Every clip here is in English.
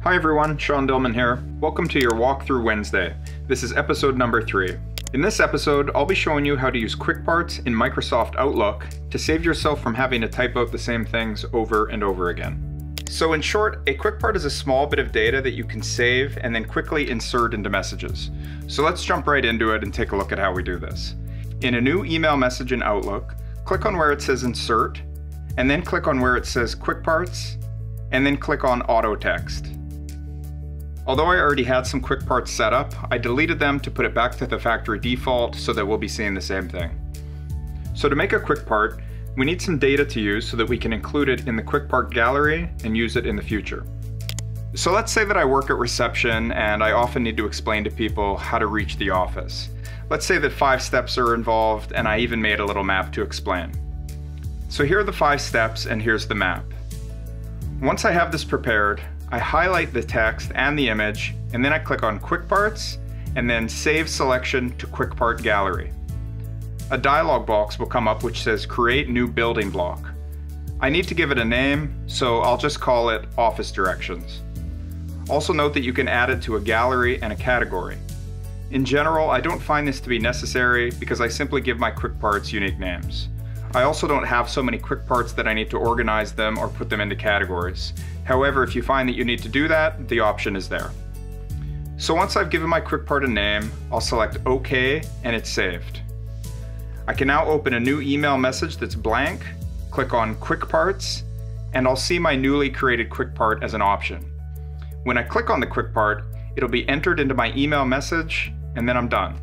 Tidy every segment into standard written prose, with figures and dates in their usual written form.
Hi everyone, Sean Dillman here. Welcome to your Walkthrough Wednesday. This is episode number 3. In this episode, I'll be showing you how to use quick parts in Microsoft Outlook to save yourself from having to type out the same things over and over again. So in short, a quick part is a small bit of data that you can save and then quickly insert into messages. So let's jump right into it and take a look at how we do this. In a new email message in Outlook, click on where it says Insert, and then click on where it says Quick Parts, and then click on Auto Text. Although I already had some quick parts set up, I deleted them to put it back to the factory default so that we'll be seeing the same thing. So to make a quick part, we need some data to use so that we can include it in the quick part gallery and use it in the future. So let's say that I work at reception and I often need to explain to people how to reach the office. Let's say that 5 steps are involved and I even made a little map to explain. So here are the 5 steps and here's the map. Once I have this prepared, I highlight the text and the image, and then I click on Quick Parts, and then Save Selection to Quick Part Gallery. A dialog box will come up which says Create New Building Block. I need to give it a name, so I'll just call it Office Directions. Also note that you can add it to a gallery and a category. In general, I don't find this to be necessary because I simply give my quick parts unique names. I also don't have so many quick parts that I need to organize them or put them into categories. However, if you find that you need to do that, the option is there. So once I've given my quick part a name, I'll select OK and it's saved. I can now open a new email message that's blank, click on Quick Parts, and I'll see my newly created quick part as an option. When I click on the quick part, it'll be entered into my email message and then I'm done.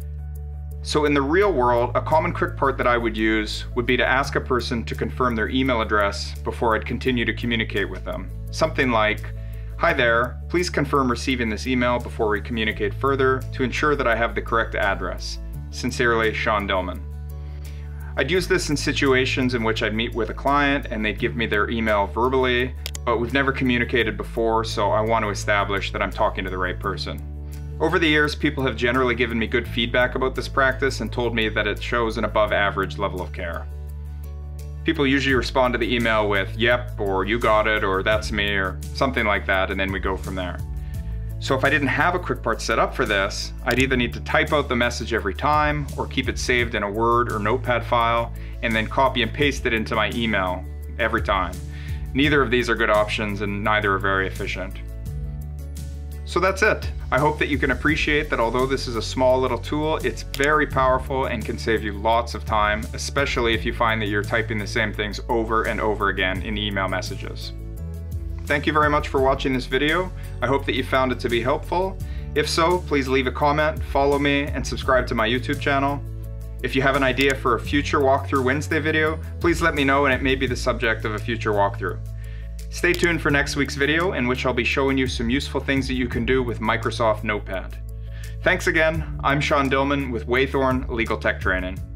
So in the real world, a common quick part that I would use would be to ask a person to confirm their email address before I'd continue to communicate with them. Something like, "Hi there, please confirm receiving this email before we communicate further to ensure that I have the correct address. Sincerely, Sean Dillman." I'd use this in situations in which I'd meet with a client and they'd give me their email verbally, but we've never communicated before, so I want to establish that I'm talking to the right person. Over the years, people have generally given me good feedback about this practice and told me that it shows an above average level of care. People usually respond to the email with, "Yep," or "You got it," or "That's me," or something like that, and then we go from there. So if I didn't have a quick part set up for this, I'd either need to type out the message every time or keep it saved in a Word or Notepad file and then copy and paste it into my email every time. Neither of these are good options and neither are very efficient. So that's it. I hope that you can appreciate that although this is a small little tool, it's very powerful and can save you lots of time, especially if you find that you're typing the same things over and over again in email messages. Thank you very much for watching this video. I hope that you found it to be helpful. If so, please leave a comment, follow me, and subscribe to my YouTube channel. If you have an idea for a future Walkthrough Wednesday video, please let me know and it may be the subject of a future walkthrough. Stay tuned for next week's video, in which I'll be showing you some useful things that you can do with Microsoft Notepad. Thanks again. I'm Sean Dillman with Waythorn Legal Tech Training.